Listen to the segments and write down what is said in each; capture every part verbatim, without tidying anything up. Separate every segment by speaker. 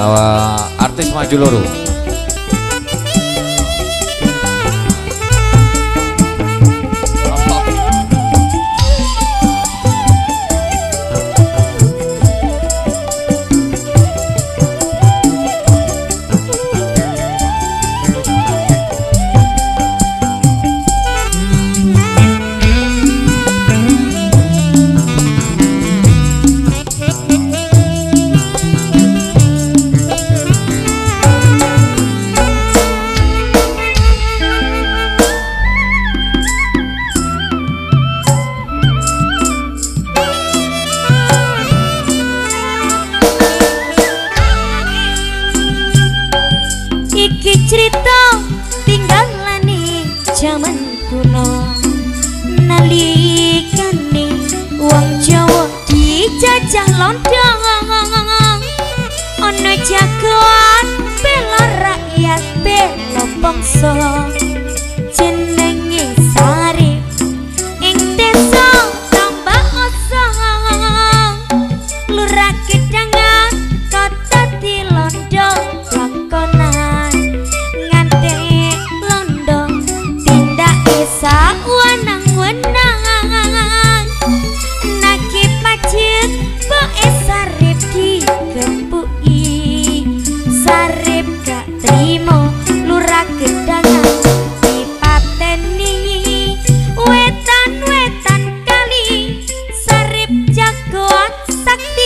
Speaker 1: uh, artis maju loro.
Speaker 2: Iki cerita tinggalane jaman kuno, nalikane wong Jawa dijajah londo, ana jagoan bela rakyat bela bangsa, jenenge Sarip ing desa Tambak Osong, Lurah Gedangan kota di londo lakonan. Sawenang-wenang nagi pacet poe Sarip digepuki, Sarip gak trimo Lurah Gedangan dipateni, wetan-wetan kali Sarip jagoan sakti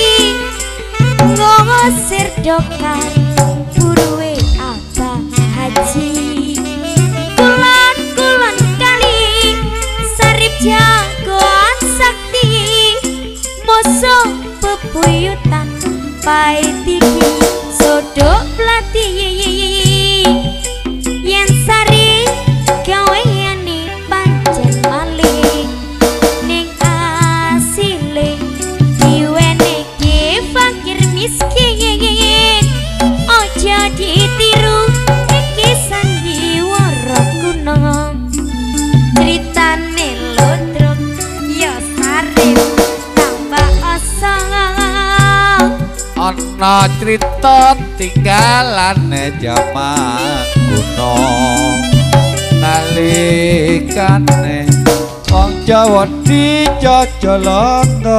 Speaker 2: ngosir dokar buruwe Abah Haji. Jagoan sakti musuh bebuyutan paitiki sodok pelatih yen Sarip gaweane pancen malih ning asile diwenehke fakir miskin, ojo ditiru iki sandiwara kuno. Ceritane ludruk ya Sarip Tambak Osong,
Speaker 1: ana crita tinggalane jaman kuno, nalikane wong Jawa dijajah londo,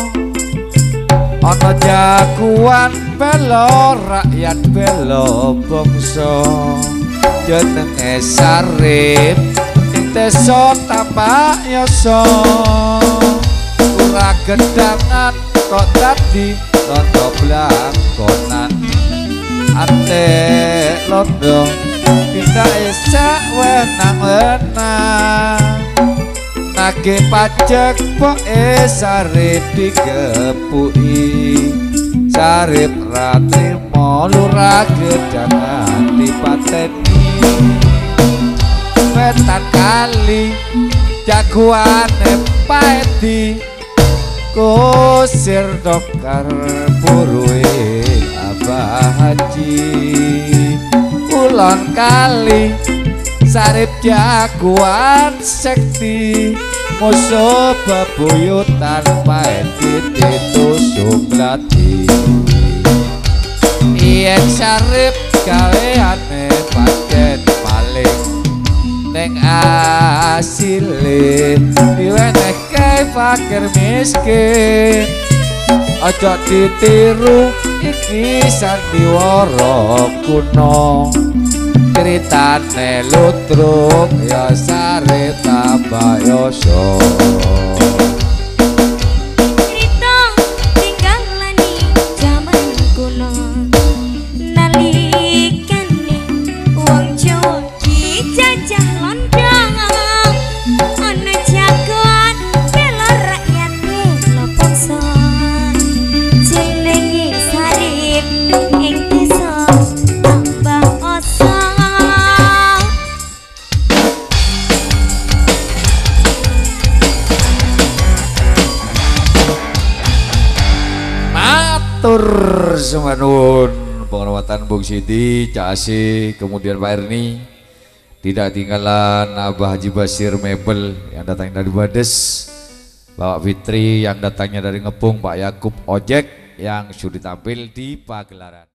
Speaker 1: ana jagoan bela rakyat bela bangsa, jenenge Sarip desa Tambak Osong, Lurah Gedangan kok dadi londo blakonan, ate londo pindah sak wenang-wenang nagih pajak poe Sarip digepuki, Sarip ra trimo Lurah Gedangan dipateni, wetan kali jagoane paedi kusir dokar buruwe Abah Haji. Ulon kali Sarip jagoan sekti musuh bebuyutan paedi ditusuk lati, yen Sarip gaweane pancen maling neng asile diwenehke fakir miskin, ojo ditiru iki sandiwara kuno. Ceritane ludruk ya Sarip Tambak Osong.
Speaker 2: Matur
Speaker 1: sumanun penghormatan Bung Sidi, Cak Asi, kemudian Pak Erni, tidak tinggalan Abah Haji Basir Mebel yang datangnya dari Bades, Bapak Fitri yang datangnya dari Ngepung, Pak Yakub Ojek yang sudah tampil di pagelaran.